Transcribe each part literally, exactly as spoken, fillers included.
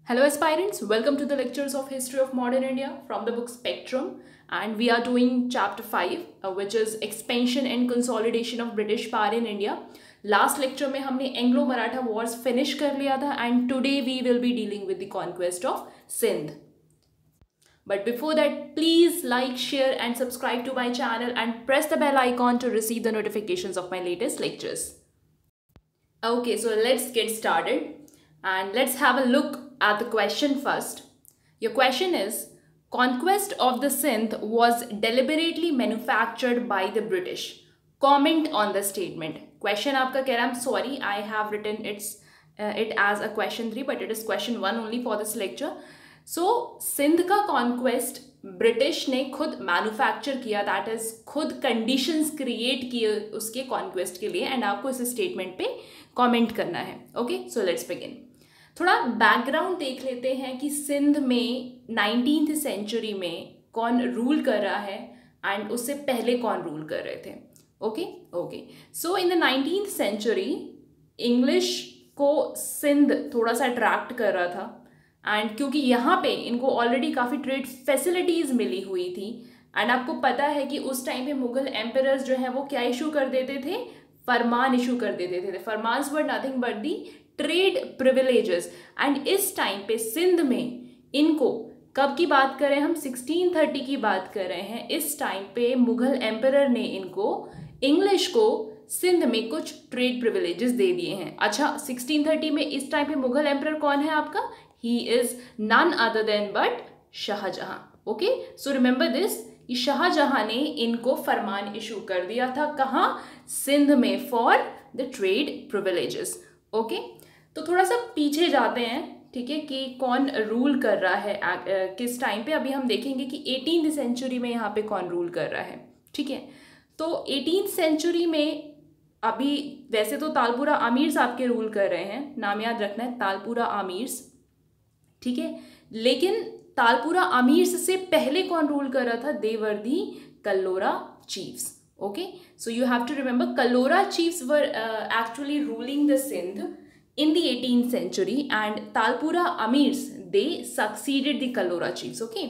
Hello aspirants, welcome to the lectures of History of Modern India from the book Spectrum, and we are doing chapter five uh, which is Expansion and Consolidation of British Power in India. Last lecture में हमने Anglo Maratha Wars finish कर लिया था and today we will be dealing with the conquest of Sindh. But before that, please like, share and subscribe to my channel and press the bell icon to receive the notifications of my latest lectures. Okay, so let's get started and let's have a look at the question first. Your question is, conquest of the Sindh was deliberately manufactured by the British. Comment on the statement. Question आपका कह रहा है, I'm sorry, I have written it's uh, it as a question three, but it is question one only for this lecture. So Sindh का conquest British ने खुद manufacture किया, that is खुद conditions create किए उसके कॉन्क्वेस्ट के लिए, एंड आपको इस स्टेटमेंट पे कमेंट करना है. Okay, so let's begin. थोड़ा बैकग्राउंड देख लेते हैं कि सिंध में नाइनटीन्थ सेंचुरी में कौन रूल कर रहा है एंड उससे पहले कौन रूल कर रहे थे. Okay okay so in the nineteenth century English को सिंध थोड़ा सा अट्रैक्ट कर रहा था, एंड क्योंकि यहाँ पे इनको ऑलरेडी काफ़ी ट्रेड फैसिलिटीज़ मिली हुई थी, एंड आपको पता है कि उस टाइम पे मुगल एम्परर्स जो है वो क्या इशू कर देते थे, फरमान इशू कर देते थे. फरमान्स were nothing but the trade privileges. And इस टाइम पे सिंध में इनको, कब की बात कर रहे हैं हम, सिक्सटीन थर्टी की बात कर रहे हैं. इस टाइम पे मुगल एम्परर ने इनको, इंग्लिश को, सिंध में कुछ ट्रेड प्रिविलेजेस दे दिए हैं. अच्छा, सिक्सटीन थर्टी में इस टाइम पे मुगल एम्परर कौन है आपका? He is none other than but Shahjahan. Okay, so remember this, Shahjahan ने इनको फरमान इशू कर दिया था. कहाँ? सिंध में, for the trade privileges. Okay, तो थोड़ा सा पीछे जाते हैं, ठीक है, कि कौन रूल कर रहा है आ, आ, किस टाइम पे. अभी हम देखेंगे कि एटीन सेंचुरी में यहाँ पे कौन रूल कर रहा है. ठीक है, तो एटीन सेंचुरी में अभी वैसे तो तालपुरा आमीर्स आपके रूल कर रहे हैं, नाम याद रखना है, तालपुरा आमीर्स. ठीक है, लेकिन तालपुरा आमीर्स से पहले कौन रूल कर रहा था? They were the Kalhora chiefs. Okay, so you have to remember, Kalhora chiefs were actually ruling the Sindh in the eighteen century, and Talpura आमीर्स they succeeded the Kalhora chiefs. Okay,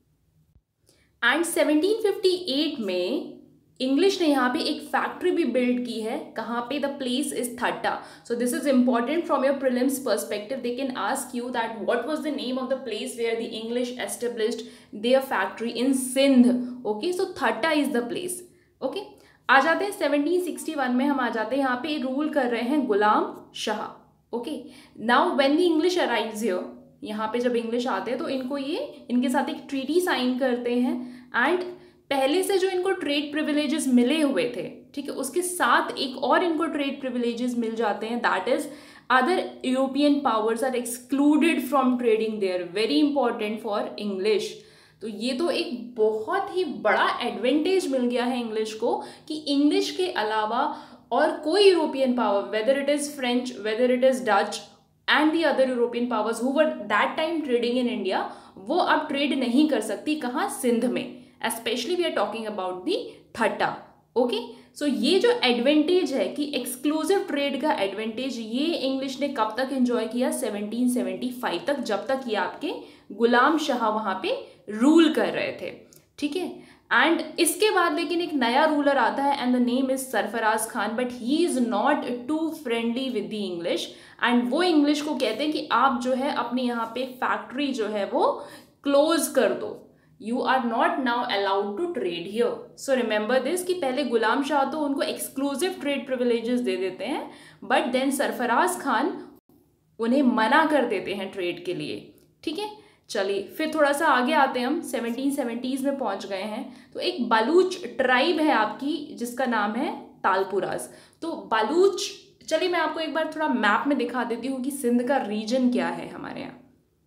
and seventeen fifty eight में इंग्लिश ने यहाँ पे एक factory भी build की है. कहाँ पे? The place is Thatta. So this is important from your prelims perspective. They can ask you that what was the name of the place where the English established their factory in Sindh. Okay, so Thatta is the place. Okay, आ जाते हैं seventeen sixty one में, हम आ जाते हैं यहाँ पे rule कर रहे हैं Ghulam Shah. Okay, now when the English arrives here, यहाँ पे जब इंग्लिश आते हैं तो इनको ये, इनके साथ एक ट्रीटी साइन करते हैं, एंड पहले से जो इनको ट्रेड प्रिविलेजेस मिले हुए थे, ठीक है, उसके साथ एक और इनको ट्रेड प्रिविलेजेस मिल जाते हैं, that is other European powers are excluded from trading there. Very important for English. तो ये तो एक बहुत ही बड़ा एडवांटेज मिल गया है इंग्लिश को कि इंग्लिश के अलावा और कोई European power, whether it is French, whether it is Dutch and the other European powers who were that time trading in India, वो अब ट्रेड नहीं कर सकती. कहाँ? सिंध में. Especially we are talking about the Thatta. Okay, so ये जो advantage है कि एक्सक्लूसिव ट्रेड का एडवांटेज, ये इंग्लिश ने कब तक एंजॉय किया? सेवनटीन सेवेंटी फाइव तक, जब तक ये आपके गुलाम शाह वहाँ पे रूल कर रहे थे. ठीक है, एंड इसके बाद लेकिन एक नया रूलर आता है, and the name is Sarfaraz Khan, but he is not too friendly with the English, and वो इंग्लिश को कहते हैं कि आप जो है अपनी यहाँ पे फैक्ट्री जो है वो क्लोज कर दो. You are not now allowed to trade here. So remember this, कि पहले गुलाम शाह तो उनको एक्सक्लूसिव ट्रेड प्रिविलेजेस दे देते हैं, बट देन सरफराज खान उन्हें मना कर देते हैं ट्रेड के लिए. ठीक है, चलिए फिर थोड़ा सा आगे आते हैं, हम सेवनटीन सेवेंटीज़ में पहुंच गए हैं. तो एक बलूच ट्राइब है आपकी जिसका नाम है तालपुराज. तो बलूच, चलिए मैं आपको एक बार थोड़ा मैप में दिखा देती हूँ कि सिंध का रीजन क्या है हमारे यहाँ.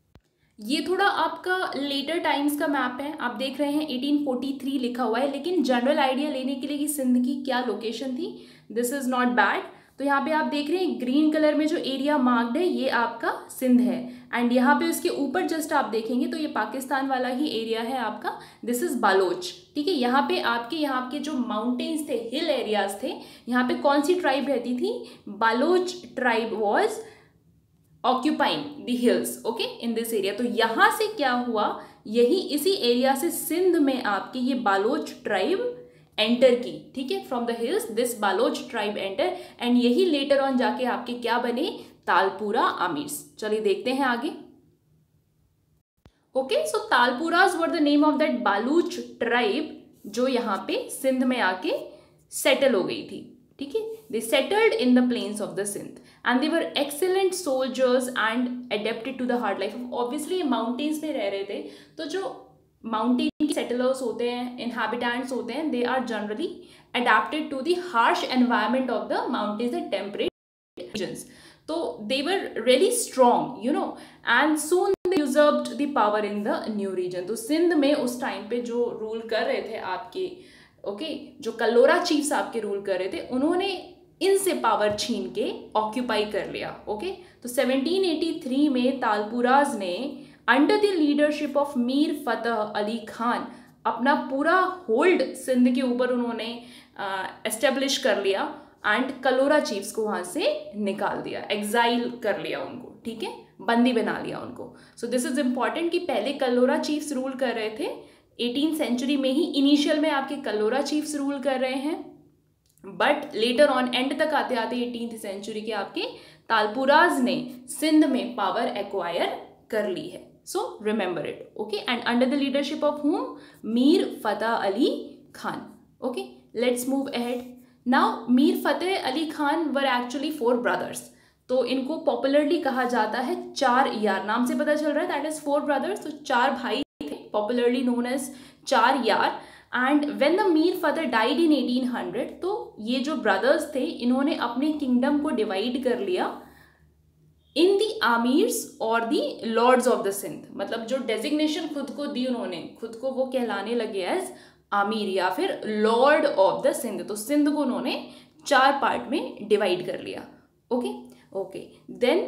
ये थोड़ा आपका लेटर टाइम्स का मैप है, आप देख रहे हैं एटीन फोर्टी थ्री लिखा हुआ है, लेकिन जनरल आइडिया लेने के लिए कि सिंध की क्या लोकेशन थी, दिस इज़ नॉट बैड. तो यहाँ पे आप देख रहे हैं ग्रीन कलर में जो एरिया मार्क्ड है ये आपका सिंध है, एंड यहाँ पे उसके ऊपर जस्ट आप देखेंगे तो ये पाकिस्तान वाला ही एरिया है आपका, दिस इज़ बालोच. ठीक है, यहाँ पे आपके यहाँ के जो माउंटेन्स थे, हिल एरियाज थे, यहाँ पे कौन सी ट्राइब रहती थी? Baloch tribe was occupying the hills, okay, in this area. तो यहाँ से क्या हुआ, यही इसी एरिया से सिंध में आपकी ये बालोच ट्राइब एंटर की, ठीक है, from the hills this Baloch tribe enter, and यही लेटर ऑन जाके आपके क्या बने, तालपुरा आमिर्स। चलिए देखते हैं आगे। Okay, so Talpuras were the name of that Baluch tribe जो यहाँ पे सिंध में आके सेटल हो गई थी, ठीक है। They settled in the plains of the Sindh and they were excellent soldiers and adapted to the hard life. Obviously ये माउंटेन्स में रह रहे थे, तो जो माउंटेन के सेटलर्स होते हैं, इनहैबिटेंट्स होते हैं, they are generally adapted to the harsh environment of the mountains and temperate regions. तो they were really strong, you know, and soon they usurped the power in the new region. तो सिंध में उस time पे जो rule कर रहे थे आपके, ओके okay, जो कल्लोरा चीफ्स आपके रूल कर रहे थे, उन्होंने इनसे पावर छीन के ऑक्यूपाई कर लिया, ओके okay? तो सेवनटीन एटी थ्री में तालपुराज ने under the leadership of Mir Fateh Ali Khan अपना पूरा होल्ड सिंध के ऊपर उन्होंने एस्टेब्लिश कर लिया एंड कल्लोरा चीफ्स को वहां से निकाल दिया, एग्जाइल कर लिया उनको, ठीक है, बंदी बना लिया उनको। सो दिस इज इंपॉर्टेंट कि पहले कल्लोरा चीफ्स रूल कर रहे थे, एटीन सेंचुरी में ही इनिशियल में आपके कल्लोरा चीफ्स रूल कर रहे हैं, बट लेटर ऑन एंड तक आते आते एटीन सेंचुरी के आपके तालपुराज ने सिंध में पावर एक्वायर कर ली है। So remember it, okay, and under the leadership of him, Mir Fateh Ali Khan. Okay, let's move ahead. Now Mir Fateh Ali Khan were actually four brothers, तो इनको पॉपुलरली कहा जाता है चार यार, नाम से पता चल रहा है दैट इज फोर ब्रदर्स, तो चार भाई पॉपुलरली नोन एज चार यार। And when the Mir Fateh died in eighteen hundred, तो ये जो ब्रदर्स थे इन्होंने अपने किंगडम को डिवाइड कर लिया इन दी आमिर्स और the lords of the Sindh. मतलब जो डेजिग्नेशन खुद को दी उन्होंने, खुद को वो कहलाने लगे एज आमिर या फिर लॉर्ड ऑफ द सिंध। तो सिंध को उन्होंने चार पार्ट में डिवाइड कर लिया, ओके ओके। देन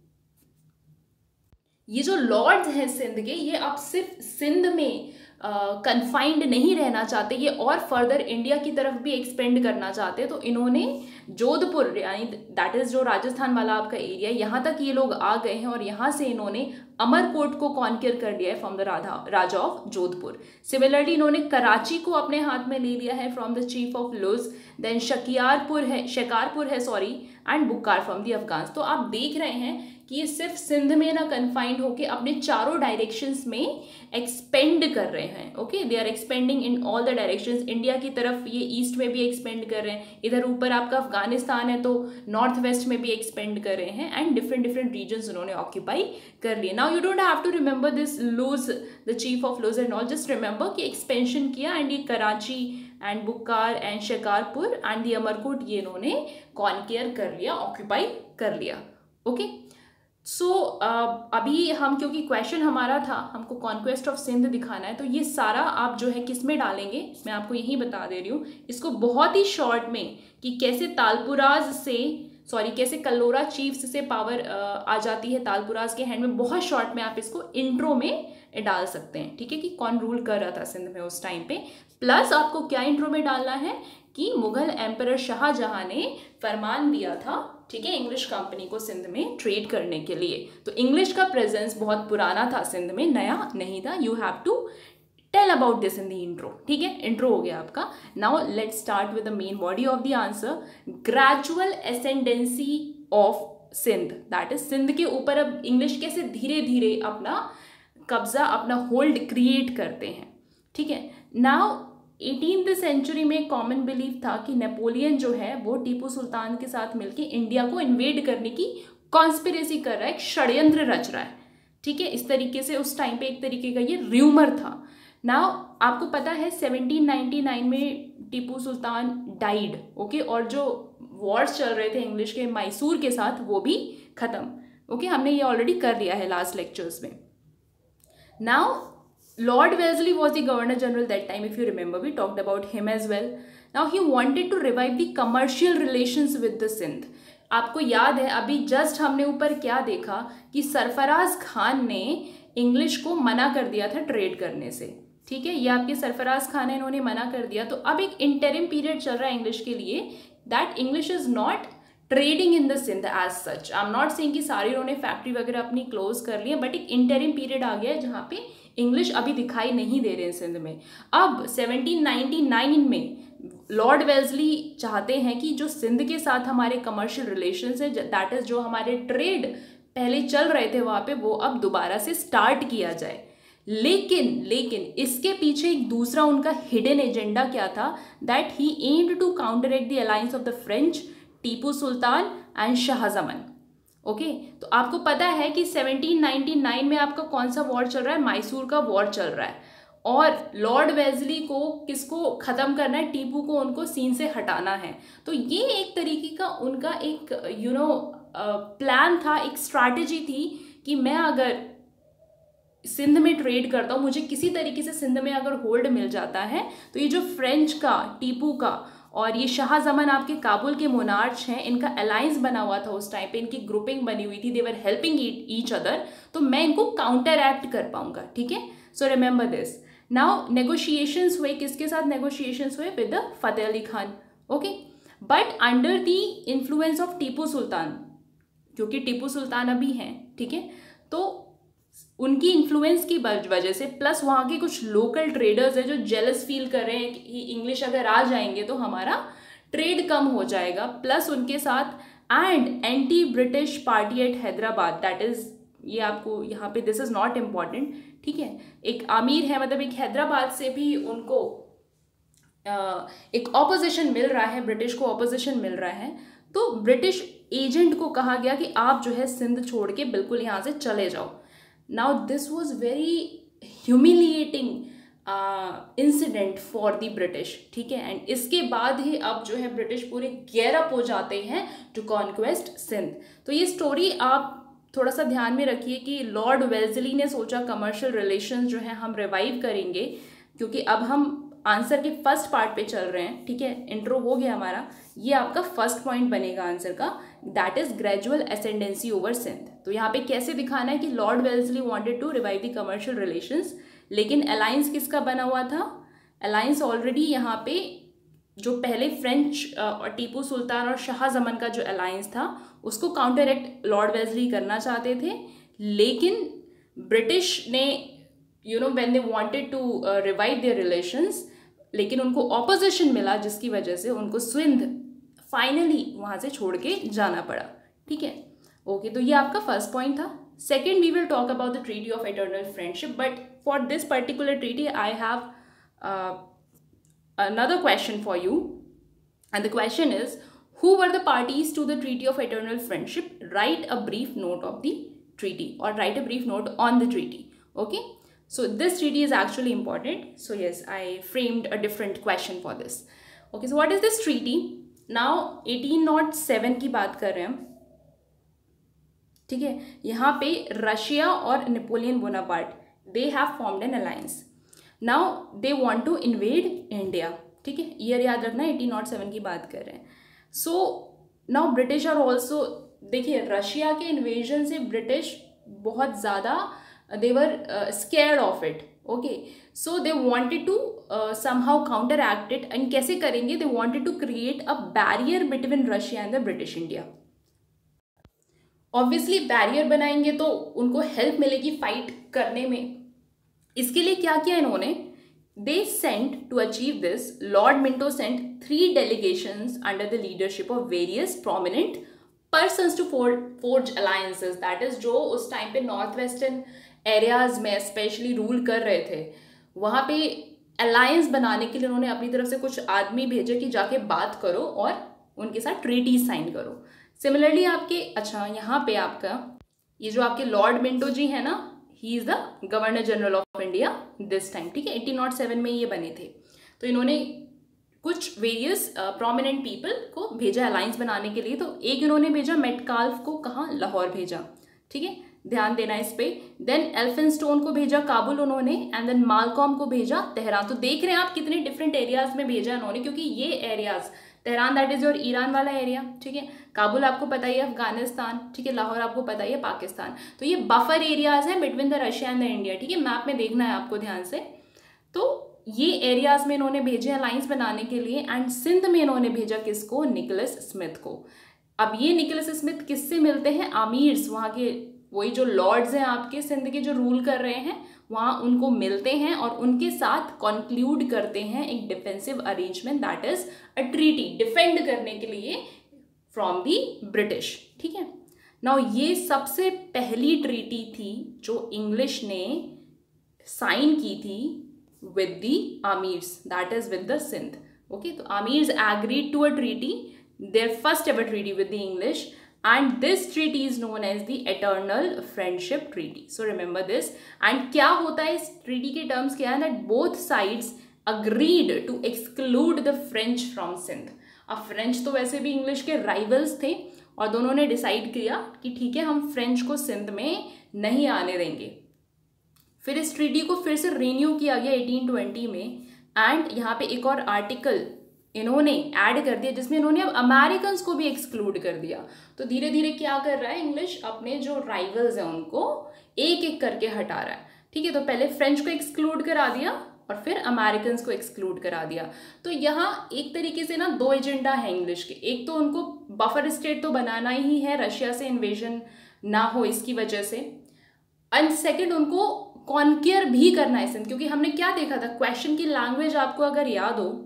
ये जो लॉर्ड्स हैं सिंध के, ये अब सिर्फ सिंध में कन्फाइंड uh, नहीं रहना चाहते, ये और फर्दर इंडिया की तरफ भी एक्सपेंड करना चाहते हैं। तो इन्होंने जोधपुर, यानी दैट इज जो राजस्थान वाला आपका एरिया, यहाँ तक ये लोग आ गए हैं और यहाँ से इन्होंने अमरकोट को कॉन्कर कर लिया है फ्रॉम द राधा राजा ऑफ जोधपुर। सिमिलरली इन्होंने कराची को अपने हाथ में ले लिया है from the chief of Luj. Then Shakiyarpur है शिकारपुर है sorry and Bukkur from the Afghans. तो आप देख रहे हैं कि ये सिर्फ सिंध में ना कन्फाइंड होके अपने चारों डायरेक्शंस में एक्सपेंड कर रहे हैं, okay, they are expanding in all the directions. India की तरफ ये ईस्ट में भी एक्सपेंड कर रहे हैं, इधर ऊपर आपका अफगानिस्तान है तो नॉर्थ वेस्ट में भी एक्सपेंड कर रहे हैं, एंड डिफरेंट डिफरेंट रीजन्स उन्होंने ऑक्यूपाई कर लिए। Now you don't have to remember this Luj, the chief of Luj and all, just remember कि एक्सपेंशन किया एंड ये Karachi and Bukkur and Shikarpur and the Amarkot ये इन्होंने कॉन्केयर कर लिया, ऑक्यूपाई कर लिया, okay okay? So so, uh, अभी हम, क्योंकि क्वेश्चन हमारा था हमको कॉन्क्वेस्ट ऑफ सिंध दिखाना है, तो ये सारा आप जो है किस में डालेंगे मैं आपको यही बता दे रही हूँ, इसको बहुत ही शॉर्ट में, कि कैसे तालपुराज से सॉरी कैसे कल्लोरा चीफ्स से पावर uh, आ जाती है तालपुराज के हैंड में, बहुत शॉर्ट में आप इसको इंट्रो में डाल सकते हैं, ठीक है, कि कौन रूल कर रहा था सिंध में उस टाइम पे। प्लस आपको क्या इंट्रो में डालना है कि मुगल एम्परर शाहजहां ने फरमान दिया था, ठीक है, इंग्लिश कंपनी को सिंध में ट्रेड करने के लिए। तो इंग्लिश का प्रेजेंस बहुत पुराना था सिंध में, नया नहीं था। You have to tell about this in the intro, ठीक है, इंट्रो हो गया आपका। Now let's start with the main body of the answer, gradual ascendancy of Sindh, that is Sindh के ऊपर अब इंग्लिश कैसे धीरे धीरे अपना कब्जा, अपना होल्ड क्रिएट करते हैं, ठीक है। नाउ एटीन्थ सेंचुरी में कॉमन बिलीफ था कि नेपोलियन जो है वो टीपू सुल्तान के साथ मिलकर इंडिया को इन्वेड करने की कॉन्स्पिरेसी कर रहा है, एक षड्यंत्र रच रहा है, ठीक है, इस तरीके से उस टाइम पे एक तरीके का ये र्यूमर था। नाउ आपको पता है सेवनटीन नाइंटी नाइन में टीपू सुल्तान डाइड, ओके, और जो वॉर्स चल रहे थे इंग्लिश के मैसूर के साथ वो भी खत्म, ओके, हमने ये ऑलरेडी कर लिया है लास्ट लेक्चर्स में। Now Lord Wellesley was the Governor General that time, if you remember, we talked about him as well. Now he wanted to revive the commercial relations with the Sindh. आपको याद है अभी just हमने ऊपर क्या देखा कि सरफराज खान ने इंग्लिश को मना कर दिया था ट्रेड करने से, ठीक है, ये आपके सरफराज खान है, इन्होंने मना कर दिया। तो अब एक इंटरिम पीरियड चल रहा है इंग्लिश के लिए, that English is not trading in the Sindh as such. I am not saying कि सारी उन्होंने फैक्ट्री वगैरह अपनी क्लोज कर ली है, बट एक इंटरिम पीरियड आ गया है जहाँ पे इंग्लिश अभी दिखाई नहीं दे रहे हैं सिंध में। अब सेवनटीन नाइंटी नाइन में लॉर्ड वेल्सली चाहते हैं कि जो सिंध के साथ हमारे कमर्शियल रिलेशंस है, दैट इज जो हमारे ट्रेड पहले चल रहे थे वहाँ पे, वो अब दोबारा से स्टार्ट किया जाए। लेकिन लेकिन इसके पीछे एक दूसरा उनका हिडन एजेंडा क्या था, that he aimed to counteract the alliance of the French, Tipu Sultan and Shahzaman. Okay, तो आपको पता है कि सेवनटीन नाइंटी नाइन में आपका कौन सा वॉर चल रहा है, मैसूर का वॉर चल रहा है, और लॉर्ड वेल्सली को किसको ख़त्म करना है, टीपू को, उनको सीन से हटाना है। तो ये एक तरीके का उनका एक यू नो प्लान था, एक स्ट्रैटेजी थी कि मैं अगर सिंध में ट्रेड करता हूँ, मुझे किसी तरीके से सिंध में अगर होल्ड मिल जाता है, तो ये जो फ्रेंच का, टीपू का और ये शाहजमन आपके काबुल के मोनार्च हैं, इनका अलायंस बना हुआ था उस टाइम पे, इनकी ग्रुपिंग बनी हुई थी, they were helping each other, तो मैं इनको काउंटर एक्ट कर पाऊंगा। ठीक है, so remember this. Now negotiations हुए, किसके साथ नेगोशिएशंस हुए, with the Fateh Ali Khan. Okay, but under the influence of Tipu Sultan, क्योंकि टीपू सुल्तान अभी हैं, ठीक है, तो उनकी इन्फ्लुएंस की वजह से, प्लस वहाँ के कुछ लोकल ट्रेडर्स हैं जो जेलस फील कर रहे हैं कि इंग्लिश अगर आ जाएंगे तो हमारा ट्रेड कम हो जाएगा, प्लस उनके साथ and anti British party at Hyderabad, that is, ये आपको यहाँ पे दिस इज नॉट इम्पॉर्टेंट, ठीक है, एक आमिर है, मतलब एक हैदराबाद से भी उनको आ, एक ऑपोजिशन मिल रहा है, ब्रिटिश को ऑपोजिशन मिल रहा है। तो ब्रिटिश एजेंट को कहा गया कि आप जो है सिंध छोड़ के बिल्कुल यहाँ से चले जाओ। Now this was very humiliating incident for the British, ठीक है, एंड इसके बाद ही अब जो है ब्रिटिश पूरे गेयर अप हो जाते हैं टू कॉन्क्वेस्ट सिंध। तो ये स्टोरी आप थोड़ा सा ध्यान में रखिए कि लॉर्ड वेल्सली ने सोचा कमर्शियल रिलेशंस जो है हम रिवाइव करेंगे, क्योंकि अब हम आंसर के फर्स्ट पार्ट पे चल रहे हैं, ठीक है, इंट्रो हो गया हमारा, ये आपका फर्स्ट पॉइंट बनेगा आंसर का, that is gradual ascendancy over Sindh. तो यहाँ पे कैसे दिखाना है कि Lord Wellesley wanted to revive the commercial relations, लेकिन अलायंस किसका बना हुआ था, अलायंस ऑलरेडी यहाँ पे जो पहले फ्रेंच और टीपू सुल्तान और शाहजमन का जो अलायंस था उसको काउंटरएक्ट लॉर्ड वेल्सली करना चाहते थे, लेकिन ब्रिटिश ने you know when they wanted to revive their relations, लेकिन उनको ऑपोजिशन मिला जिसकी वजह से उनको सिंध फाइनली वहाँ से छोड़ के जाना पड़ा। ठीक है, ओके, तो ये आपका फर्स्ट पॉइंट था। Second, we will talk about the treaty of eternal friendship, but for this particular treaty I have another question for you, and the question is, who were the parties to the treaty of eternal friendship? Write a brief note of the treaty, or write a brief note on the treaty. Okay, so this treaty is actually important, so yes, I framed a different question for this. Okay, so what is this treaty? Now eighteen oh seven की बात कर रहे हैं हम, ठीक है, यहाँ पे रशिया और Napoleon Bonaparte, they have formed an alliance. Now they want to invade India, ठीक है, ईयर याद रखना, एटीन नॉट सेवन की बात कर रहे हैं। So now British are also, देखिए रशिया के इन्वेजन से ब्रिटिश बहुत ज़्यादा they were scared of it, okay, so they wanted to somehow counteract it, and कैसे करेंगे, they wanted to create a barrier between Russia and the British India. Obviously barrier बनाएंगे तो उनको help मिलेगी fight करने में। इसके लिए क्या किया इन्होंने, they sent to achieve this, Lord Minto sent three delegations under the leadership of various prominent persons to forge alliances, that is जो उस टाइम पे नॉर्थ वेस्टर्न एरियाज में स्पेशली रूल कर रहे थे, वहाँ पे अलायंस बनाने के लिए उन्होंने अपनी तरफ से कुछ आदमी भेजे कि जाके बात करो और उनके साथ ट्रीटीज साइन करो। सिमिलरली आपके, अच्छा यहाँ पे आपका ये जो आपके लॉर्ड मिंटो जी है ना, he is the governor general of India this time, ठीक है, एटीन नॉट सेवन में ये बने थे। तो इन्होंने कुछ वेरियस प्रोमिनेंट पीपल को भेजा अलायंस बनाने के लिए। तो एक इन्होंने भेजा मेटकाल्फ को, कहाँ, लाहौर भेजा, ठीक है, ध्यान देना इस पे। देन एल्फिनस्टोन को भेजा काबुल उन्होंने, एंड देन मालकॉम को भेजा तेहरान। तो देख रहे हैं आप कितने डिफरेंट एरियाज में भेजा इन्होंने, क्योंकि ये एरियाज, तेहरान दैट इज और ईरान वाला एरिया, ठीक है, काबुल आपको पता ही है अफगानिस्तान, ठीक है, लाहौर आपको पता ही है पाकिस्तान। तो ये बफर एरियाज हैं between the Russia and the India, ठीक है, मैप में देखना है आपको ध्यान से। तो ये एरियाज में इन्होंने भेजे अलायंस बनाने के लिए, एंड सिंध में इन्होंने भेजा किसको, निकोलस स्मिथ को। अब ये निकोलस स्मिथ किससे मिलते हैं? आमीर्स, वहाँ के वही जो लॉर्ड्स हैं आपके सिंध के जो रूल कर रहे हैं, वहाँ उनको मिलते हैं और उनके साथ कॉन्क्लूड करते हैं एक defensive arrangement, that is a treaty, defend करने के लिए फ्रॉम दी ब्रिटिश। ठीक है, नाउ ये सबसे पहली ट्रीटी थी जो इंग्लिश ने साइन की थी विद दी आमीर्स, that is with the Sindh. Okay, तो आमीर्स agreed to a treaty, their first ever treaty with the English, and this treaty is known as the Eternal Friendship Treaty. So remember this. And क्या होता है इस treaty के terms क्या है? That both sides agreed to exclude the French from Sindh. अब French तो वैसे भी English के rivals थे और दोनों ने decide किया कि ठीक है हम French को सिंध में नहीं आने देंगे। फिर इस treaty को फिर से renew किया गया एटीन ट्वेंटी में, एंड यहाँ पे एक और आर्टिकल इन्होंने ऐड कर दिया जिसमें इन्होंने अब अमेरिकन को भी एक्सक्लूड कर दिया। तो धीरे धीरे क्या कर रहा है इंग्लिश, अपने जो राइवल्स हैं उनको एक एक करके हटा रहा है। ठीक है, तो पहले फ्रेंच को एक्सक्लूड करा दिया और फिर अमेरिकन को एक्सक्लूड करा दिया। तो यहाँ एक तरीके से ना दो एजेंडा है इंग्लिश के, एक तो उनको बफर स्टेट तो बनाना ही है, रशिया से इन्वेजन ना हो इसकी वजह से, एंड सेकेंड उनको कॉन्कियर भी करना है सिंध, क्योंकि हमने क्या देखा था क्वेश्चन की लैंग्वेज आपको अगर याद हो,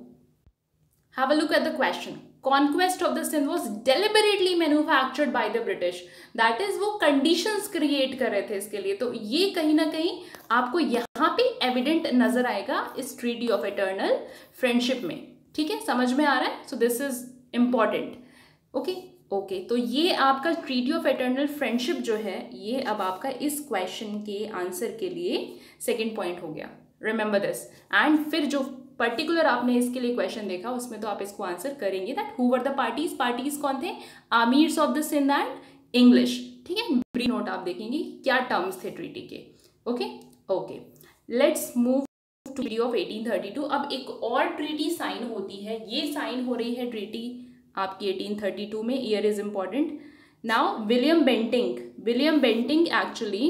have a look at the question. Conquest of the Sindh was deliberately manufactured by the British. That is वो conditions create कर रहे थे इसके लिए। तो ये कहीं ना कहीं आपको यहाँ पे evident नजर आएगा इस Treaty of Eternal Friendship में। ठीक है, समझ में आ रहा है? So this is important. Okay, okay. तो ये आपका Treaty of Eternal Friendship जो है, ये अब आपका इस question के आंसर के लिए second point हो गया। Remember this. And फिर जो पर्टिकुलर आपने इसके लिए क्वेश्चन देखा उसमें तो आप इसको आंसर करेंगे that who were the parties, parties कौन थे? Amirs of the Sindh and English. ठीक है, ब्रीफ नोट आप देखेंगे क्या टर्म्स थे ट्रीटी के। Okay okay, let's move to treaty of eighteen thirty two. अब एक और ट्रीटी साइन होती है, ये साइन हो रही है ट्रीटी आपकी एटीन थर्टी टू में, year is important. Now William Bentinck, William Bentinck actually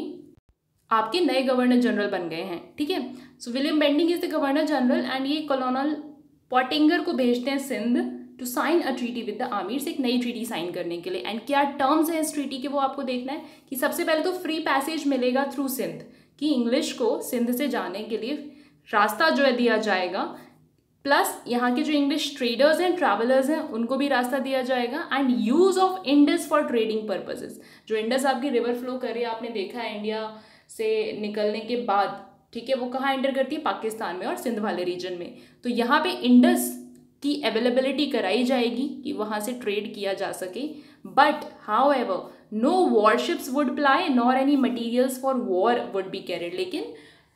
आपके नए गवर्नर जनरल बन गए हैं। ठीक है, so William Bentinck is the governor general and ये कॉलोनल पॉटिंगर को भेजते हैं Sindh to sign a treaty with the amirs, एक नई ट्रीटी साइन करने के लिए। एंड क्या टर्म्स है इस ट्रीटी के वो आपको देखना है कि सबसे पहले तो फ्री पैसेज मिलेगा थ्रू सिंध, कि इंग्लिश को सिंध से जाने के लिए रास्ता जो है दिया जाएगा, प्लस यहाँ के जो इंग्लिश ट्रेडर्स हैं, ट्रैवलर्स हैं, उनको भी रास्ता दिया जाएगा। And use of Indus for trading purposes, जो इंडस आपकी रिवर फ्लो कर रही है, आपने देखा है इंडिया से निकलने के बाद, ठीक है, वो कहाँ एंटर करती है? पाकिस्तान में और सिंध वाले रीजन में। तो यहाँ पे इंडस की अवेलेबिलिटी कराई जाएगी कि वहाँ से ट्रेड किया जा सके, but however no warships would ply nor any materials for war would be carried, लेकिन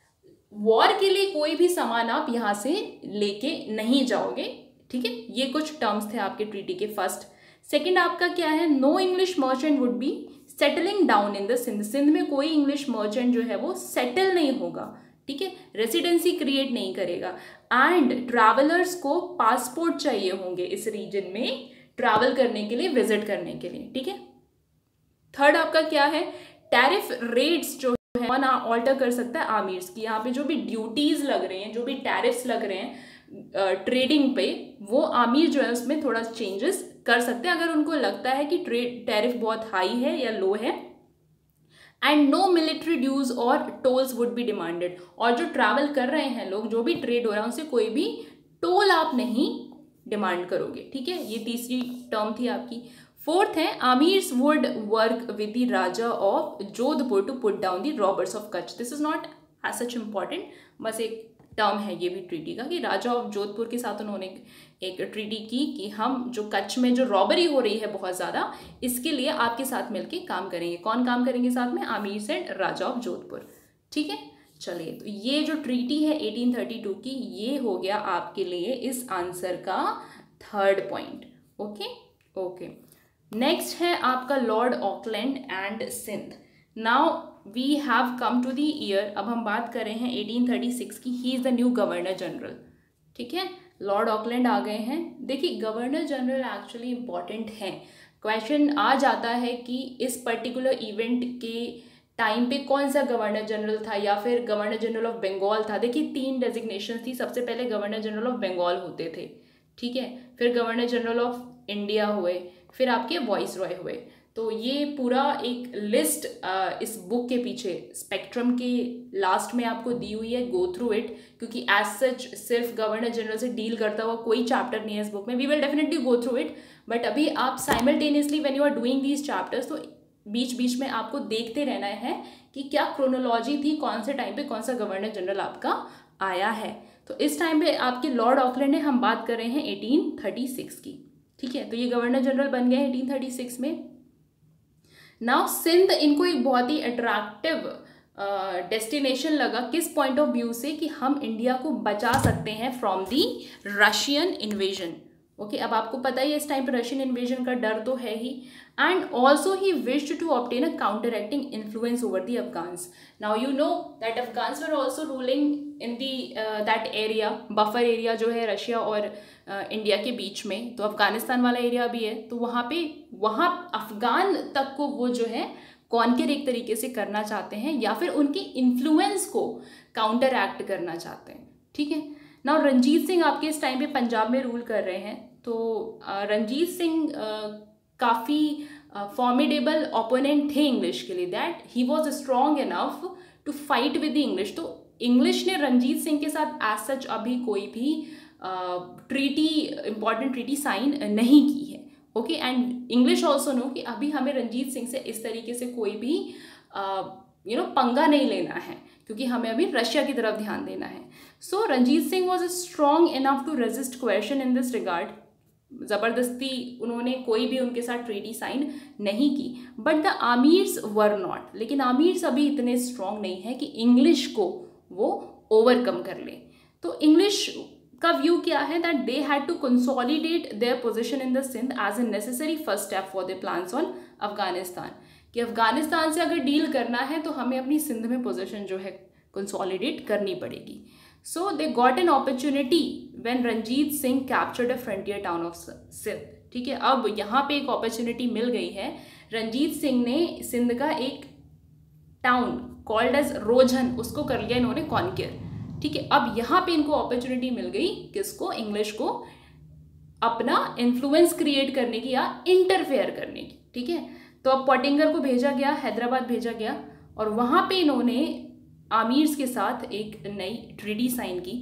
वॉर के लिए कोई भी सामान आप यहाँ से लेके नहीं जाओगे। ठीक है, ये कुछ टर्म्स थे आपके ट्रीटी के फर्स्ट। सेकेंड आपका क्या है? No English merchant would be settling down in the Sindh, Sindh में कोई इंग्लिश मर्चेंट जो है वो सेटल नहीं होगा। ठीक है, रेसिडेंसी क्रिएट नहीं करेगा। एंड ट्रैवलर्स को पासपोर्ट चाहिए होंगे इस रीजन में ट्रैवल करने के लिए, विजिट करने के लिए। ठीक है, थर्ड आपका क्या है? टैरिफ रेट्स जो है ना ऑल्टर कर सकता है आमीर्स की, यहाँ पे जो भी ड्यूटीज लग रहे हैं, जो भी टैरिफ्स लग रहे हैं ट्रेडिंग पे, वो आमीर जो है उसमें थोड़ा चेंजेस कर सकते हैं अगर उनको लगता है कि ट्रेड टैरिफ बहुत हाई है या लो है। एंड नो मिलिट्री ड्यूज और टोल्स वुड बी डिमांडेड, और जो ट्रैवल कर रहे हैं लोग, जो भी ट्रेड हो रहा है, उनसे कोई भी टोल आप नहीं डिमांड करोगे। ठीक है, ये तीसरी टर्म थी आपकी। फोर्थ है amirs would work with the raja of Jodhpur to put down the robbers of Kutch. This is not as such important, बस एक टर्म है ये भी ट्रीटी का कि राजा ऑफ जोधपुर के साथ उन्होंने एक ट्रीटी की कि हम जो कच्छ में जो रॉबरी हो रही है बहुत ज़्यादा, इसके लिए आपके साथ मिलके काम करेंगे। कौन काम करेंगे साथ में? Amir and raja of Jodhpur. ठीक है, चलिए, तो ये जो ट्रीटी है एटीन थर्टी टू की, ये हो गया आपके लिए इस आंसर का third point. Okay okay, next है आपका Lord Auckland and Sindh. Now we have come to the year, अब हम बात कर रहे हैं एटीन थर्टी सिक्स की। He is the new governor general. ठीक है, लॉर्ड ऑकलैंड आ गए हैं। देखिए, गवर्नर जनरल एक्चुअली इंपॉर्टेंट हैं। क्वेश्चन आ जाता है कि इस पर्टिकुलर इवेंट के टाइम पे कौन सा गवर्नर जनरल था, या फिर गवर्नर जनरल ऑफ बंगाल था। देखिए, तीन डेजिग्नेशन थी। सबसे पहले गवर्नर जनरल ऑफ बंगाल होते थे, ठीक है, फिर गवर्नर जनरल ऑफ इंडिया हुए, फिर आपके वॉइस रॉय हुए। तो ये पूरा एक लिस्ट इस बुक के पीछे स्पेक्ट्रम के लास्ट में आपको दी हुई है, गो थ्रू इट, क्योंकि एज सच सिर्फ गवर्नर जनरल से डील करता हुआ कोई चैप्टर नहीं है इस बुक में। We will definitely go through it, but अभी आप simultaneously when you are doing these chapters तो बीच बीच में आपको देखते रहना है कि क्या क्रोनोलॉजी थी, कौन से टाइम पे कौन सा गवर्नर जनरल आपका आया है। तो इस टाइम पे आपके लॉर्ड ऑकलैंड है, हम बात कर रहे हैं एटीन थर्टी सिक्स की, ठीक है। तो ये गवर्नर जनरल बन गए एटीन थर्टी सिक्स में। नाउ सिंध इनको एक बहुत ही अट्रैक्टिव डेस्टिनेशन uh, लगा, किस पॉइंट ऑफ व्यू से, कि हम इंडिया को बचा सकते हैं from the Russian invasion. Okay, अब आपको पता ही है इस टाइम पर रशियन इन्वेजन का डर तो है ही, and also he wished to obtain a counter acting influence over the Afghans. Now you know that Afghans were also ruling in the that area, buffer area जो है रशिया और India uh, के बीच में, तो अफगानिस्तान वाला एरिया भी है। तो वहाँ पे वहाँ अफगान तक को वो जो है कॉन्कर एक तरीके से करना चाहते हैं, या फिर उनके इन्फ्लुएंस को काउंटर एक्ट करना चाहते हैं, ठीक है। नाउ रंजीत सिंह आपके इस टाइम पे पंजाब में रूल कर रहे हैं। तो रंजीत सिंह काफ़ी फॉर्मिडेबल ओपोनेंट थे इंग्लिश के लिए, that he was strong enough to fight with the English. तो इंग्लिश ने रंजीत सिंह के साथ एज सच अभी कोई भी ट्रीटी, इंपॉर्टेंट ट्रीटी साइन नहीं की है। Okay, and English also know कि अभी हमें रंजीत सिंह से इस तरीके से कोई भी यू नो पंगा नहीं लेना है, क्योंकि हमें अभी रशिया की तरफ ध्यान देना है। So Ranjit Singh was strong enough to resist question in this regard. ज़बरदस्ती उन्होंने कोई भी उनके साथ ट्रीटी साइन नहीं की, but the amirs were not. लेकिन आमीर्स अभी इतने स्ट्रॉन्ग नहीं है कि इंग्लिश को वो ओवरकम कर ले। तो इंग्लिश का व्यू क्या है, that they had to consolidate their position in the Sindh as a necessary first step for their plans on Afghanistan. कि अफगानिस्तान से अगर डील करना है तो हमें अपनी सिंध में पोजीशन जो है कंसोलिडेट करनी पड़ेगी। So they got an opportunity when Ranjit Singh captured a frontier town of Sindh, ठीक है। अब यहाँ पे एक अपॉर्चुनिटी मिल गई है, रंजीत सिंह ने सिंध का एक टाउन कॉल्ड एज रोझन, उसको कर लिया इन्होंने कॉन्कर, ठीक है। अब यहाँ पे इनको अपॉर्चुनिटी मिल गई, किसको, इंग्लिश को, अपना इन्फ्लुएंस क्रिएट करने की या इंटरफेयर करने की, ठीक है। तो अब पॉटिंगर को भेजा गया, हैदराबाद भेजा गया, और वहाँ पे इन्होंने आमीर्स के साथ एक नई ट्रीटी साइन की,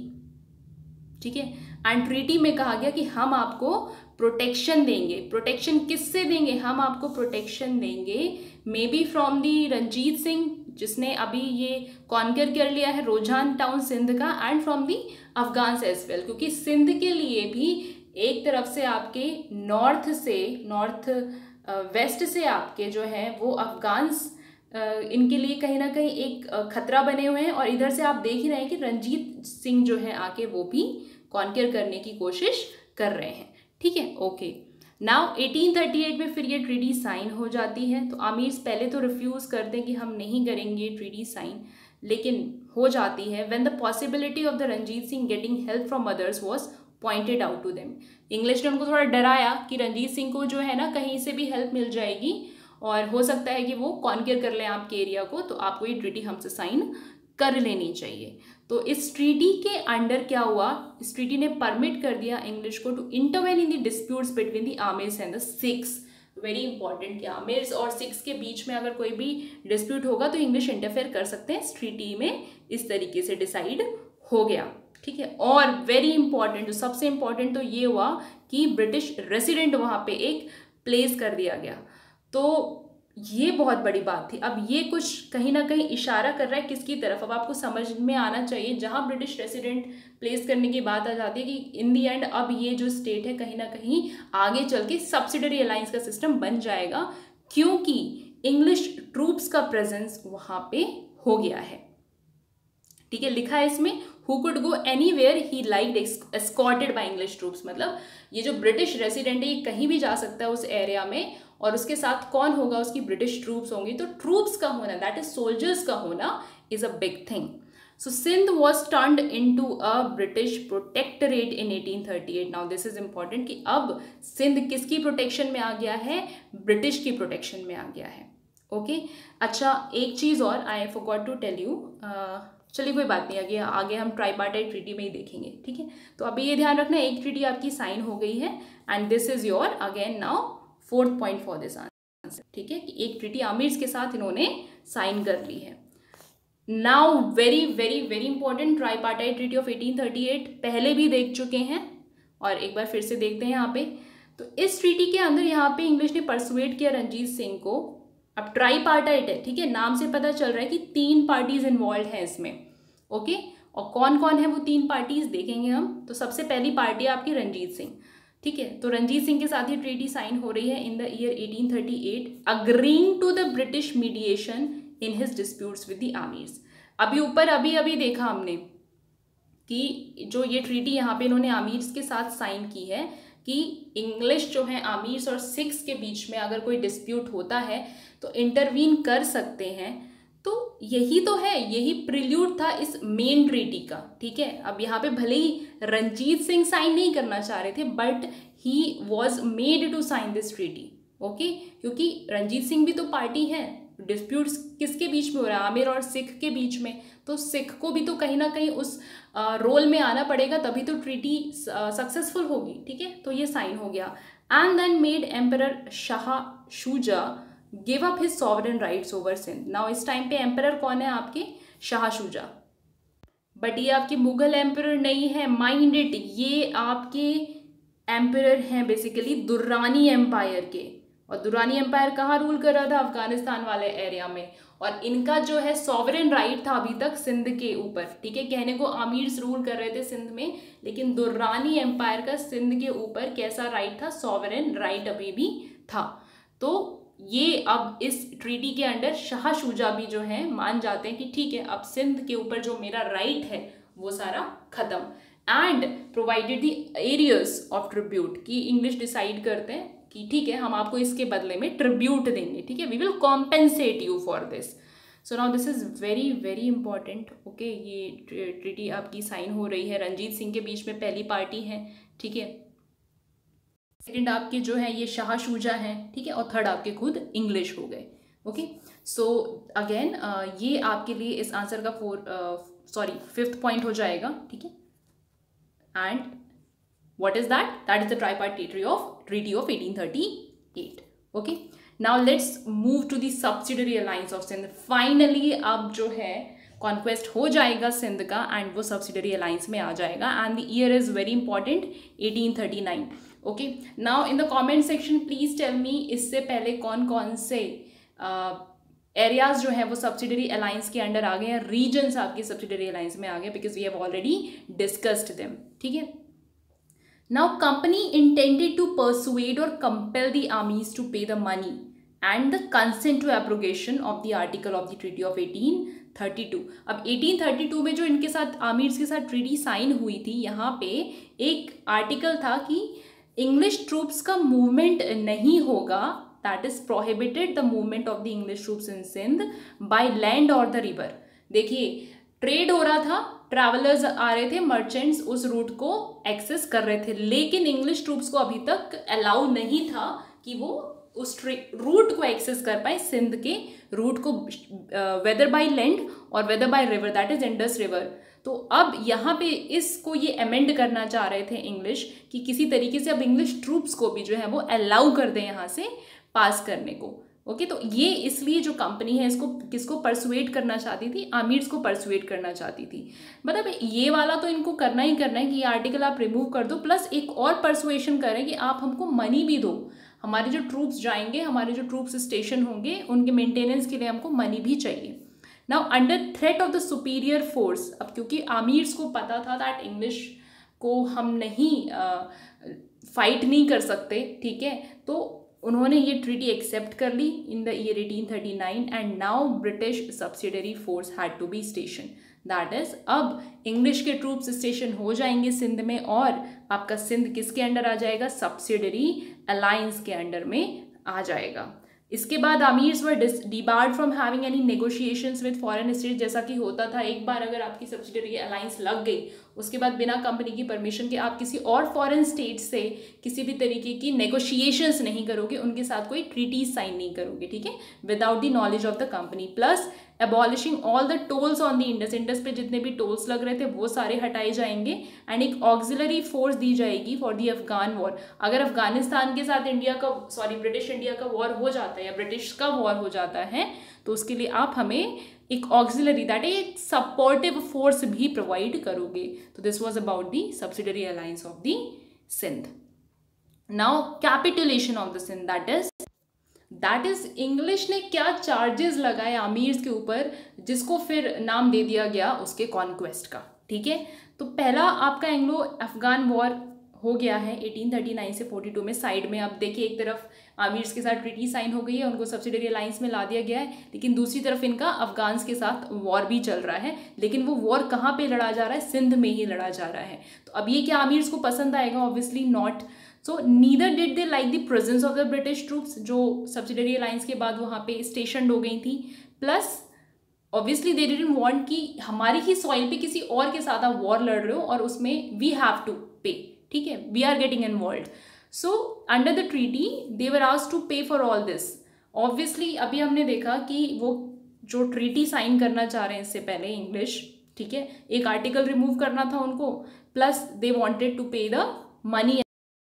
ठीक है। एंड ट्रीटी में कहा गया कि हम आपको प्रोटेक्शन देंगे। प्रोटेक्शन किससे देंगे, हम आपको प्रोटेक्शन देंगे maybe from the Ranjit Singh, जिसने अभी ये कॉन्कर कर लिया है रोझान टाउन सिंध का, and from the Afghans as well, क्योंकि सिंध के लिए भी एक तरफ से आपके नॉर्थ से, नॉर्थ वेस्ट से आपके जो है वो अफगान्स इनके लिए कहीं ना कहीं एक खतरा बने हुए हैं, और इधर से आप देख ही रहे हैं कि रंजीत सिंह जो है आके वो भी कॉन्कर करने की कोशिश कर रहे हैं, ठीक है। Okay, now eighteen thirty eight में फिर ये ट्रीटी साइन हो जाती है। तो आमीर्स पहले तो रिफ्यूज़ करते हैं कि हम नहीं करेंगे ट्रीटी साइन, लेकिन हो जाती है when the possibility of the Ranjit Singh getting help from others was pointed out to them. English ने उनको थोड़ा डराया कि रंजीत सिंह को जो है ना कहीं से भी हेल्प मिल जाएगी, और हो सकता है कि वो कॉन्कर कर लें आपके एरिया को, तो आपको ये ट्रीटी हमसे साइन कर लेनी चाहिए। तो इस ट्रीटी के अंडर क्या हुआ, इस ट्रीटी ने परमिट कर दिया इंग्लिश को to intervene in the disputes between the amirs and the Sikhs. Very important कि आमिर्स और सिख्स के बीच में अगर कोई भी डिस्प्यूट होगा तो इंग्लिश इंटरफेयर कर सकते हैं। इस ट्रीटी में इस तरीके से डिसाइड हो गया, ठीक है। और वेरी इंपॉर्टेंट, सबसे इंपॉर्टेंट तो ये हुआ कि ब्रिटिश रेसिडेंट वहाँ पे एक प्लेस कर दिया गया। तो ये बहुत बड़ी बात थी। अब ये कुछ कहीं ना कहीं इशारा कर रहा है किसकी तरफ, अब आपको समझ में आना चाहिए। जहाँ ब्रिटिश रेसिडेंट प्लेस करने की बात आ जाती है कि इन दी एंड अब ये जो स्टेट है कहीं ना कहीं आगे चल के सब्सिडरी अलायंस का सिस्टम बन जाएगा, क्योंकि इंग्लिश ट्रूप्स का प्रेजेंस वहाँ पे हो गया है, ठीक है। लिखा है इसमें who could go anywhere he like escorted by English troops, मतलब ये जो ब्रिटिश रेसिडेंट है ये कहीं भी जा सकता है उस एरिया में, और उसके साथ कौन होगा, उसकी ब्रिटिश ट्रूप्स होंगी। तो ट्रूप्स का होना, दैट इज सोल्जर्स का होना, is a big thing. So Sindh was turned into a British protectorate in eighteen thirty eight. Now this is important कि अब सिंध किसकी प्रोटेक्शन में आ गया है, ब्रिटिश की प्रोटेक्शन में आ गया है, ओके okay? अच्छा, एक चीज़ और I forgot to tell you, चलिए कोई बात नहीं, आगे आगे हम ट्राइपार्टाइट ट्रीटी में ही देखेंगे, ठीक है। तो अभी ये ध्यान रखना, एक ट्रीटी आपकी साइन हो गई है, and this is your again now fourth point for this answer, ठीक है, कि एक ट्रीटी आमिर्स के साथ इन्होंने साइन कर ली है। Now very very very important, tripartite treaty of eighteen thirty eight पहले भी देख चुके हैं और एक बार फिर से देखते हैं यहाँ पे। तो इस ट्रीटी के अंदर यहाँ पे इंग्लिश ने परसुएट किया रंजीत सिंह को। अब ट्राईपार्टाइट है, ठीक है, नाम से पता चल रहा है कि तीन पार्टीज इन्वॉल्व हैं इसमें, ओके। और कौन कौन है वो तीन पार्टीज देखेंगे हम। तो सबसे पहली पार्टी है आपकी रंजीत सिंह, ठीक है। तो रंजीत सिंह के साथ ये ट्रीटी साइन हो रही है in the year eighteen thirty eight, agreeing to the British mediation in his disputes with the amirs. अभी ऊपर अभी अभी देखा हमने कि जो ये ट्रीटी यहाँ पे इन्होंने आमिर्स के साथ साइन की है कि इंग्लिश जो है आमिर्स और सिख्स के बीच में अगर कोई डिस्प्यूट होता है तो इंटरवीन कर सकते हैं। तो यही तो है, यही प्रिल्यूड था इस मेन ट्रीटी का, ठीक है। अब यहाँ पे भले ही रंजीत सिंह साइन नहीं करना चाह रहे थे, but he was made to sign this treaty, okay, क्योंकि रंजीत सिंह भी तो पार्टी है। डिस्प्यूट्स किसके बीच में हो रहा है, आमिर और सिख के बीच में, तो सिख को भी तो कहीं ना कहीं उस रोल में आना पड़ेगा, तभी तो ट्रीटी सक्सेसफुल होगी, ठीक है। तो ये साइन हो गया। And then made emperor Shah Shuja give up his sovereign rights over Sindh. Now इस टाइम पे एम्परर कौन है आपके, शाह शुजा, बट ये आपके मुगल एम्परर नहीं है, माइंड इट, ये आपके एम्परर हैं बेसिकली दुर्रानी एम्पायर के। और दुरानी एम्पायर कहाँ रूल कर रहा था, अफगानिस्तान वाले एरिया में, और इनका जो है सॉवरेन राइट था अभी तक सिंध के ऊपर, ठीक है। कहने को आमिर्स रूल कर रहे थे सिंध में, लेकिन दुर्रानी एम्पायर का सिंध के ऊपर कैसा राइट था, सॉवरेन राइट अभी भी था। तो ये अब इस ट्रीटी के अंडर शाह शुजा भी जो है मान जाते हैं कि ठीक है, अब सिंध के ऊपर जो मेरा राइट है वो सारा खत्म। And provided the arrears of tribute, की इंग्लिश डिसाइड करते हैं कि ठीक है हम आपको इसके बदले में ट्रिब्यूट देंगे, ठीक है, we will compensate you for this. So now this is very very important, okay. ये ट्रीटी आपकी साइन हो रही है, रंजीत सिंह के बीच में पहली पार्टी है, ठीक है। सेकंड आपके जो है ये शाह शुजा हैं, ठीक है, और थर्ड आपके खुद इंग्लिश हो गए, ओके। सो अगेन ये आपके लिए इस आंसर का फोर सॉरी फिफ्थ पॉइंट हो जाएगा, ठीक है। And what is that? That is the tripartite treaty of treaty of eighteen thirty-eight. Okay. Now let's move to the subsidiary alliance of Sindh. Finally अब जो है कॉन्क्वेस्ट हो जाएगा सिंध का एंड वो सब्सिडरी अलाइंस में आ जाएगा। And the year is very important, eighteen thirty nine. Okay, now in the comment section please tell me इससे पहले कौन कौन से एरियाज uh, जो है वो सब्सिडरी अलाइंस के अंडर आ गए हैं, रीजन्स आपकी सब्सिडरी अलाइंस में आ गए, because we have already discussed them, ठीक है। Now company intended to persuade or compel the armies to pay the money and the consent to abrogation of the article of the treaty of eighteen thirty-two. अब eighteen thirty-two में जो इनके साथ आमिर्स के साथ treaty sign हुई थी, यहाँ पे एक आर्टिकल था कि इंग्लिश ट्रूप्स का मूवमेंट नहीं होगा, that is prohibited the movement of the English troops in Sindh by land और द रिवर। देखिए ट्रेड हो रहा था, ट्रैवलर्स आ रहे थे, मर्चेंट्स उस रूट को एक्सेस कर रहे थे, लेकिन इंग्लिश ट्रूप्स को अभी तक अलाउ नहीं था कि वो उस रूट को एक्सेस कर पाए, सिंध के रूट को, वेदर बाय लैंड और whether by river, that is Indus river. तो अब यहाँ पे इसको ये अमेंड करना चाह रहे थे इंग्लिश कि किसी तरीके से अब इंग्लिश ट्रूप्स को भी जो है वो अलाउ कर दें यहाँ से पास करने को, ओके okay, तो ये इसलिए जो कंपनी है इसको किसको परसुएट करना चाहती थी, आमिर्स को परसुएट करना चाहती थी। मतलब ये वाला तो इनको करना ही करना है कि ये आर्टिकल आप रिमूव कर दो, प्लस एक और परसुएशन करें कि आप हमको मनी भी दो, हमारे जो ट्रूप्स जाएंगे, हमारे जो ट्रूप्स स्टेशन होंगे उनके मेंटेनेंस के लिए हमको मनी भी चाहिए। Now under threat of the superior force, अब क्योंकि आमिर्स को पता था दैट इंग्लिश को हम नहीं फाइट uh, नहीं कर सकते, ठीक है, तो उन्होंने ये ट्रीटी एक्सेप्ट कर ली in the year eighteen thirty nine and now British subsidiary force had to be station, that is अब इंग्लिश के ट्रूप्स स्टेशन हो जाएंगे सिंध में और आपका सिंध किसके अंडर आ जाएगा, सब्सिडरी अलायंस के अंडर में आ जाएगा। इसके बाद amirs were debarred from having any negotiations with foreign state, जैसा कि होता था एक बार अगर आपकी सब्सिडरी अलायंस लग गई उसके बाद बिना कंपनी की परमिशन के आप किसी और फॉरेन स्टेट से किसी भी तरीके की नेगोशिएशंस नहीं करोगे, उनके साथ कोई ट्रीटी साइन नहीं करोगे, ठीक है, without the knowledge of the company. Plus abolishing all the tolls on the Indus, Indus पे जितने भी टोल्स लग रहे थे वो सारे हटाए जाएंगे, एंड एक ऑक्सिलरी फोर्स दी जाएगी फॉर द अफगान वॉर। अगर अफगानिस्तान के साथ इंडिया का सॉरी ब्रिटिश इंडिया का वॉर हो जाता है या ब्रिटिश का वॉर हो जाता है तो उसके लिए आप हमें एक auxiliary that is supportive force भी प्रोवाइड करोगे। तो this was about the subsidiary alliance of the Sindh. Now capitulation of the Sindh, that is that is English ने क्या चार्जेस लगाए आमीर्स के ऊपर जिसको फिर नाम दे दिया गया उसके कॉन्क्वेस्ट का। ठीक है, तो पहला आपका एंग्लो अफगान वॉर हो गया है एटीन थर्टी नाइन से फोर्टी टू में। साइड में आप देखिए एक तरफ आमीर्स के साथ ट्रीटी साइन हो गई है, उनको सब्सिडरी अलायंस में ला दिया गया है, लेकिन दूसरी तरफ इनका अफगान्स के साथ वॉर भी चल रहा है। लेकिन वो वॉर कहाँ पे लड़ा जा रहा है? सिंध में ही लड़ा जा रहा है। तो अब ये क्या आमीर्स को पसंद आएगा? Obviously not. So neither did they like the presence of the British troops जो सब्सिडरी अलायंस के बाद वहाँ पे स्टेशन हो गई थी, plus obviously they didn't want कि हमारी ही सॉइल पे किसी और के साथ आप वॉर लड़ रहे हो और उसमें वी हैव टू पे। ठीक है, we are getting involve. So under the treaty they were asked to pay for all this. Obviously अभी हमने देखा कि वो जो ट्रीटी साइन करना चाह रहे हैं इससे पहले इंग्लिश, ठीक है, एक आर्टिकल रिमूव करना था उनको, plus they wanted to pay the money,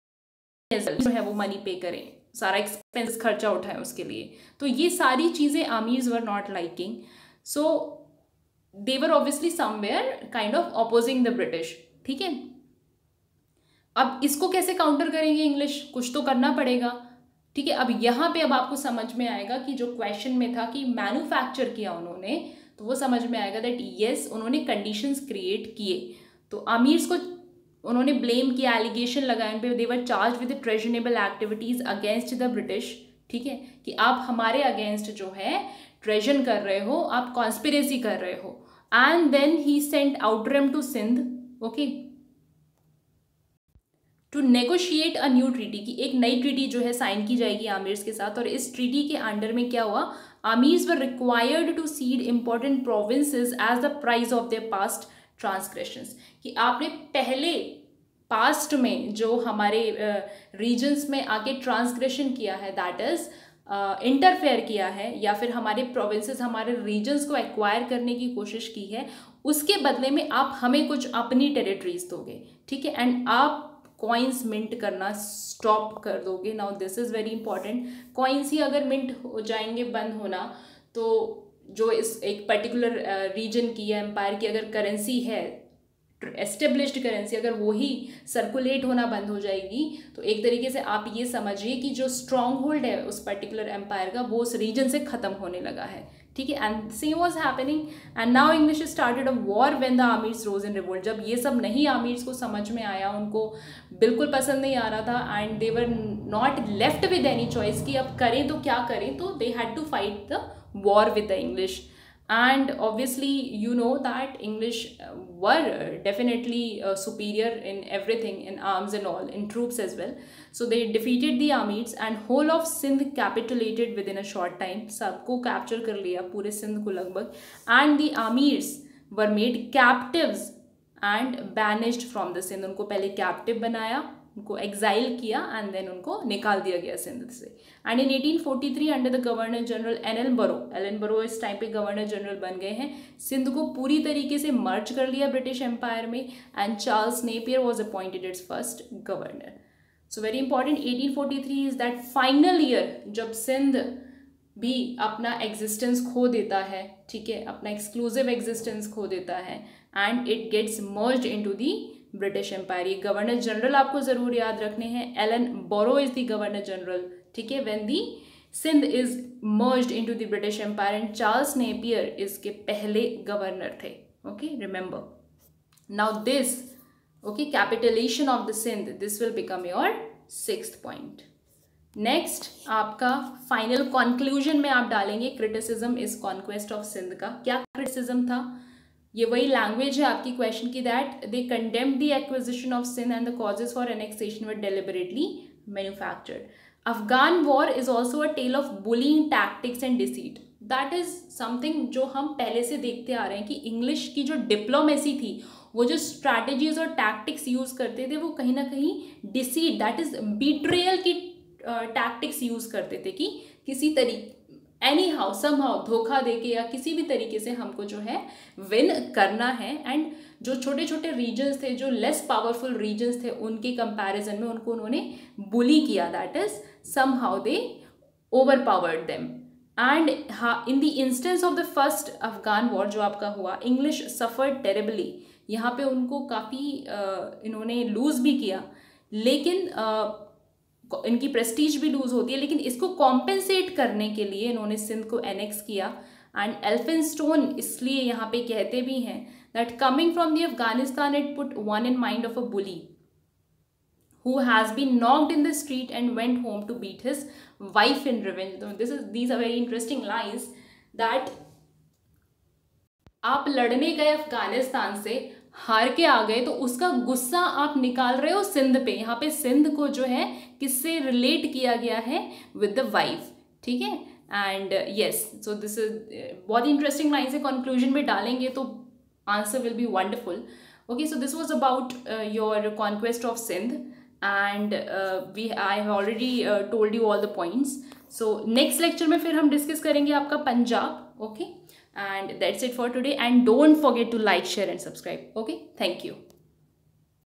जो है वो मनी पे करें, सारा एक्सपेंस खर्चा उठाए उसके लिए। तो ये सारी चीज़ें amirs were not liking, so they were obviously somewhere kind of opposing the British. ठीक है, अब इसको कैसे काउंटर करेंगे इंग्लिश? कुछ तो करना पड़ेगा। ठीक है, अब यहाँ पे अब आपको समझ में आएगा कि जो क्वेश्चन में था कि मैन्युफैक्चर किया उन्होंने, तो वो समझ में आएगा दैट येस उन्होंने कंडीशंस क्रिएट किए। तो आमीर्स को उन्होंने ब्लेम किया, एलिगेशन लगाए उन पे, they were charge with treasonable activities against the British. ठीक है, कि आप हमारे अगेंस्ट जो है ट्रेजन कर रहे हो, आप कॉन्स्पिरेसी कर रहे हो। And then he sent Outram to Sindh, okay, to negotiate a new treaty, की एक नई ट्रीटी जो है साइन की जाएगी आमीर्स के साथ। और इस ट्रीटी के अंडर में क्या हुआ? Amirs were required to cede important provinces as the price of their past transgressions, कि आपने पहले पास्ट में जो हमारे रीजन्स uh, में आके ट्रांसग्रेशन किया है, दैट इज इंटरफेयर uh, किया है, या फिर हमारे प्रोविंसेस हमारे रीजन्स को एक्वायर करने की कोशिश की है, उसके बदले में आप हमें कुछ अपनी टेरिटरीज दोगे। ठीक है, एंड आप कॉइन्स मिंट करना स्टॉप कर दोगे। Now this is very important. Coins ही अगर मिंट हो जाएंगे, बंद होना, तो जो इस एक पर्टिकुलर रीजन uh, की या एम्पायर की अगर करेंसी है, एस्टेब्लिश्ड करेंसी, अगर वो ही सर्कुलेट होना बंद हो जाएगी, तो एक तरीके से आप ये समझिए कि जो स्ट्रॉन्ग होल्ड है उस पर्टिकुलर एम्पायर का, वो उस रीजन से ख़त्म होने लगा है। ठीक है, and same was happening and now English started a war when the amirs rose in revolt. जब ये सब नहीं आमीर्स को समझ में आया, उनको बिल्कुल पसंद नहीं आ रहा था, and they were not left with any choice कि अब करें तो क्या करें, तो they had to fight the war with the English. And obviously you know that English were definitely uh, superior in everything, in arms and all, in troops as well. So they defeated the Amirs and whole of Sindh capitulated within a short time. सबको capture कर लिया, पूरे सिंध को लगभग, and the Amirs were made captives and banished from the Sindh. उनको पहले captive बनाया, उनको एक्साइल किया, एंड देन उनको निकाल दिया गया सिंध से। And in eighteen forty three under the governor general Ellenborough, Ellenborough इस टाइम पे गवर्नर जनरल बन गए हैं, सिंध को पूरी तरीके से मर्ज कर लिया ब्रिटिश एम्पायर में, and Charles Napier was appointed its first governor. So very important, eighteen forty three is that final year जब सिंध भी अपना एग्जिस्टेंस खो देता है। ठीक है, अपना एक्सक्लूसिव एग्जिस्टेंस खो देता है, and it gets merged into the British empire. ये गवर्नर जनरल आपको जरूर याद रखने हैं, Ellenborough is the governor general. ठीक है, when the Sindh is merged into the British empire, and Charles Napier इसके पहले गवर्नर थे। Okay, remember now this, okay, capitulation of the Sindh, this will become your sixth point. Next आपका final conclusion में आप डालेंगे criticism is conquest of Sindh का। क्या criticism था? ये वही लैंग्वेज है आपकी क्वेश्चन की, that they condemned the acquisition of Sindh and the causes for annexation were deliberately manufactured. Afghan war is also a tale of bullying tactics and deceit. That is something जो हम पहले से देखते आ रहे हैं कि इंग्लिश की जो डिप्लोमेसी थी, वो जो स्ट्रैटेजीज और टैक्टिक्स यूज करते थे, वो कहीं ना कहीं डिसीट, दैट इज बिट्रेयल की टैक्टिक्स यूज करते थे, कि किसी तरीके एनी हाउ सम हाउ धोखा देके या किसी भी तरीके से हमको जो है विन करना है। एंड जो छोटे छोटे रीजन्स थे, जो लेस पावरफुल रीजन्स थे, उनके कंपैरिजन में उनको उन्होंने बुली किया, that is somehow they overpowered them. And हाँ, in the instance of the first Afghan war जो आपका हुआ, इंग्लिश सफर्ड टेरेबली, यहाँ पे उनको काफ़ी इन्होंने लूज़ भी किया, लेकिन uh, इनकी प्रेस्टीज भी लूज होती है, लेकिन इसको कॉम्पेंसेट करने के लिए इन्होंने सिंध को एनेक्स किया। एंड एल्फिनस्टोन इसलिए यहाँ पे कहते भी हैं that coming from the Afghanistan it put one in mind of a bully who has been knocked in the street and went home to beat his wife in revenge. So this is these are very interesting lines that आप लड़ने गए अफगानिस्तान से, हार के आ गए, तो उसका गुस्सा आप निकाल रहे हो सिंध पे। यहाँ पे सिंध को जो है किससे रिलेट किया गया है, विद द वाइफ, ठीक है। And yes, so this is बहुत ही इंटरेस्टिंग लाइन से कंक्लूजन में डालेंगे तो answer will be wonderful. Okay, so this was about your conquest of Sindh and we I have already told you all the points. So next lecture में फिर हम discuss करेंगे आपका Punjab. Okay, and that's it for today, and don't forget to like, share and subscribe. Okay, thank you.